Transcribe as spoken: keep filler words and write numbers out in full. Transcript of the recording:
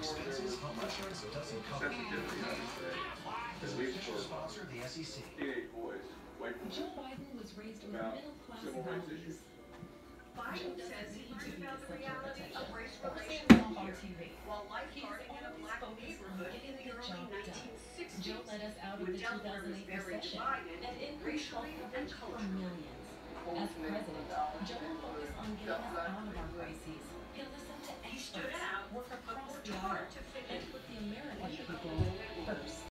expenses, home insurance doesn't cover. sensitivity, I would say. At least Official for sponsor of the S E C. teenage boys, like Joe Biden was raised with about middle-class civil rights values. issues. Biden says he learned about the reality of race relations On T V. while lifeguarding in a black neighborhood in the early nineteen sixties. Joe led us out of When the two Delaware thousand was eight very recession divided, and increased racially health and coverage for culturally. millions. As president, Joe will focus on getting us out of